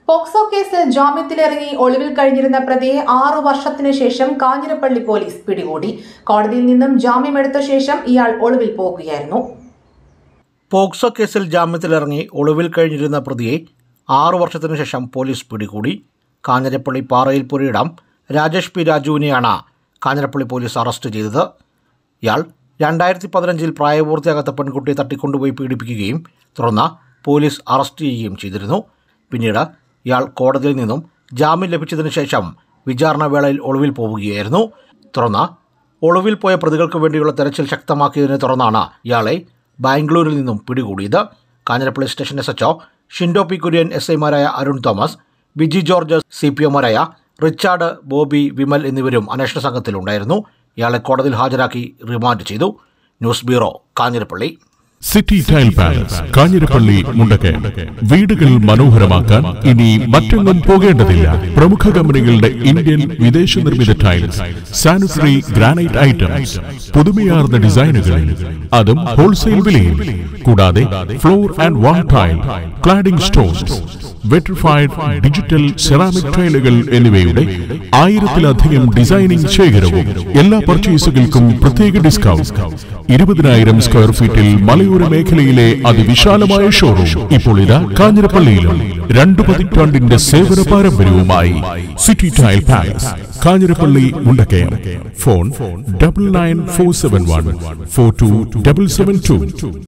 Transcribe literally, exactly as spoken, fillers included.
POCSO കേസിൽ ജാമ്യത്തിലിറങ്ങി ഒളിവിൽ കഴിഞ്ഞിരുന്ന പ്രതിയെ ആറു വർഷത്തിനു ശേഷം കാഞ്ഞിരപ്പള്ളി പോലീസ് പിടികൂടി. കോടതിയിൽ നിന്നും ജാമ്യമെടുത്ത ശേഷം ഇയാൾ ഒളിവിൽ പോകുകയായിരുന്നു. പോക്സോ കേസിൽ ജാമ്യത്തിലിറങ്ങി ഒളിവിൽ കഴിഞ്ഞിരുന്ന പ്രതിയെ ആറു വർഷത്തിനു ശേഷം പോലീസ് പിടികൂടി. കാഞ്ഞിരപ്പള്ളി പാറയിൽ പുരയിടം രാജേഷ് പി രാജുവിനെയാണ് കാഞ്ഞിരപ്പള്ളി പോലീസ് അറസ്റ്റ് ചെയ്തത്. ഇയാൾ രണ്ടായിരത്തി പതിനഞ്ചിൽ പ്രായപൂർത്തിയാകാത്ത പെൺകുട്ടിയെ തട്ടിക്കൊണ്ടുപോയി പീഡിപ്പിക്കുകയും തുടർന്ന് പോലീസ് അറസ്റ്റ് ചെയ്യുകയും ചെയ്തിരുന്നു. പിന്നീട് ഇയാൾ കോടതിയിൽ നിന്നും ജാമ്യം ലഭിച്ചതിന് ശേഷം വിചാരണ വേളയിൽ ഒളിവിൽ പോവുകയായിരുന്നു. തുടർന്ന് ഒളിവിൽ പോയ പ്രതികൾക്ക് വേണ്ടിയുള്ള തെരച്ചിൽ ശക്തമാക്കിയതിനെ തുടർന്നാണ് ഇയാളെ ബാംഗ്ലൂരിൽ നിന്നും പിടികൂടിയത്. Kanjirappally station S H O Shindo P Kurian, S ഐമാരായ അരുൺ തോമസ്, ബിജി ജോർജ്, സി പി ഒമാരായ റിച്ചാർഡ്, ബോബി, വിമൽ എന്നിവരും അന്വേഷണ സംഘത്തിലുണ്ടായിരുന്നു. ഇയാളെ കോടതിയിൽ ഹാജരാക്കി റിമാൻഡ് ചെയ്തു. News bureau, Kanjirappally. City tile palace, Kanjirappally, Mundakayam. വീടുകൾ മനോഹരമാക്കാൻ ഇനി മറ്റൊന്നും പോകേണ്ടതില്ല. പ്രമുഖ കമ്പനികളുടെ ഇന്ത്യൻ, വിദേശ നിർമ്മിത ടൈൽസ്, സാനിറ്ററി, ഗ്രാനൈറ്റ് ഐറ്റംസ്, പുതുമയാർന്ന ഡിസൈനുകളിൽ, അതും ഹോൾസെയിൽ വിലയിൽ. കൂടാതെ floor and wall tile, cladding stones, vitrified digital ceramic ടൈലുകൾ എന്നിവയുടെ ആയിരത്തിലധികം ഡിസൈനിംഗ് ശേഖരവും. എല്ലാ പർച്ചേസുകൾക്കും പ്രത്യേക ഡിസ്കൗണ്ട്. ഇരുപതിനായിരം സ്ക്വയർ ഫീറ്റിൽ മലയോര മേഖലയിലെ അതിവിശാലമായ ഷോറൂം ഇപ്പോൾ ഇതാ കാഞ്ഞിരപ്പള്ളിയിലും. രണ്ടു പതിറ്റാണ്ടിന്റെ സേവന പാരമ്പര്യവുമായി city tile palace, Kanjirappally, Mundakayam. Phone double nine four seven one four two double seven to.